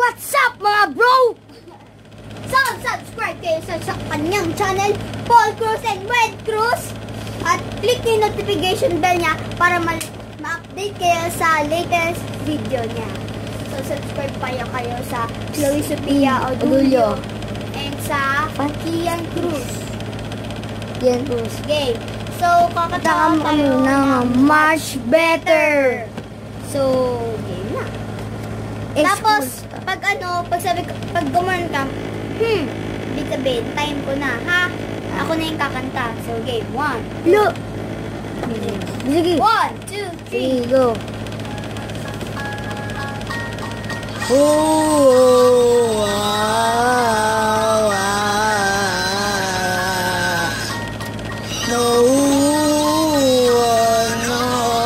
What's up mga bro? So, subscribe kayo sa kanyang channel, Paul Cruz and Red Cruz. At click yung notification bell niya para ma-update kayo sa latest video niya. So, subscribe kayo sa Chloe Sophia Odulio and sa Kian Cruz. Kian Cruz. Okay. So, kakatawa tayo ng much better. So, game na. Tapos, pag gumanon ka, ibig sabihin, time ko na, ha? Ako na yung kakanta. So, game, 1, 2, Look! Sige. 1, 2, 3, go. Oh, wow, wow. No, no.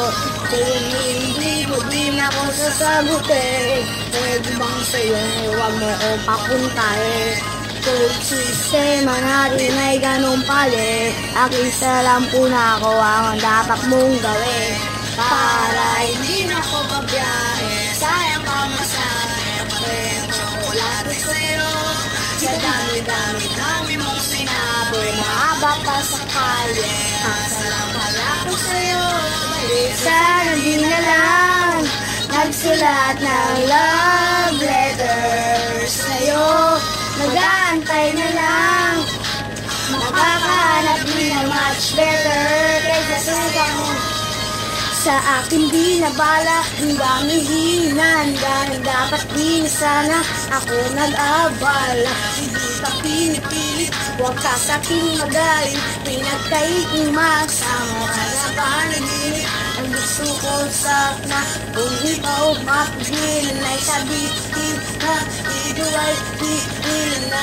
Hindi mo din ako sasagutin. Pwede bang sa'yo, huwag mo ko papuntahin. Kung sistema natin ay ganun pali, aking salam po na ako ang dapat mong gawin. Para hindi na ko pabiyahe, sayang pa masahe, wala ko sa'yo. Sa dami-dami mong sinabi, mahaba pa sa kalye, salam pala ko sa'yo. Sana di na lang nagsulat ng love letter sa'yo. Mag-aantay na lang, makakahanap din na much better kaysa suka mo. Sa akin di nabala, hanggang hindi nahanda. Dapat din sana ako nag-abala. Hindi ka pinipilit, huwag ka sa akin magaling. Pinagkaiimasama ka sa panaginip. Ang gusto ko sana, kung ikaw mapigil na isabihin na ito ay pipil na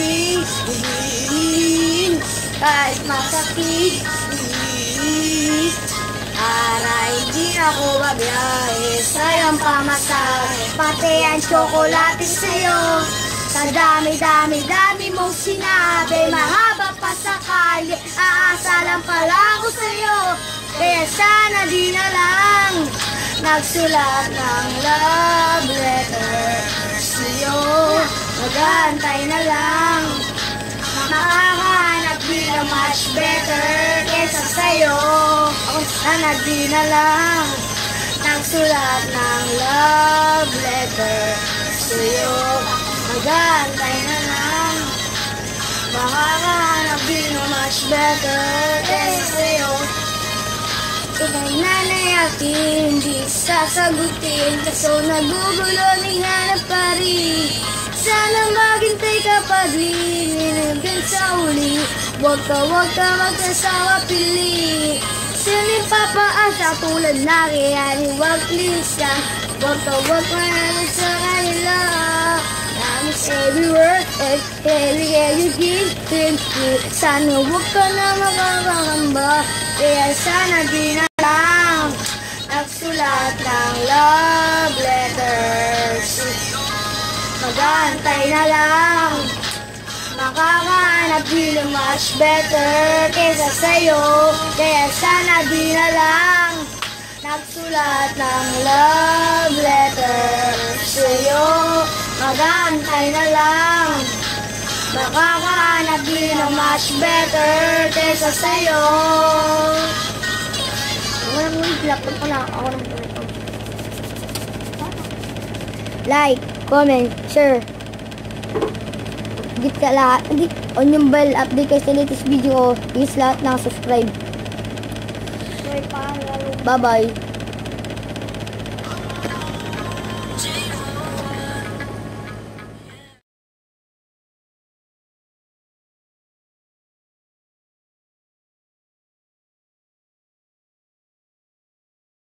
ibigin. Kahit masakit, aray di ako babiyahe, sayang pamasahe, pati ang tsokolate sa'yo. Sa dami mong sinabi, mahaba pa sa kalye, aasa lang pala ako sa'yo. Kaya sana di na lang nagsulat ng love letter sa'yo. Mag-aantay na lang, makakahanap din na much better kesa sa'yo. Sana di na lang nagsulat ng love letter sa'yo. Mag-aantay na lang, makakahanap din na much better kesa sa'yo. Ika'y nanayakin, hindi sasagutin, kaso nagugulo ni hanap pa rin. Sana maghintay ka pa din, hanggang sa uli. Huwag ka magkasawa pili. Sino papaasa tulad na kaya ni wag please ka. Huwag ka sa kanila. Promise everywhere, every give. Sana huwag ka na makakakamba. Kaya sana di na lang nagsulat ng love letters. Mag-aantay na lang, makakahanap din ng much better kesa sa'yo. Kaya sana di na lang nagsulat ng love letter sa'yo. Mag-aantay na lang, makakahanap din ng much better kesa sa'yo. Laptop ko na ako ng like, comment, share. Higit ka lahat. On yung bell, update kayo sa latest video ko. Please lahat na subscribe. Bye bye.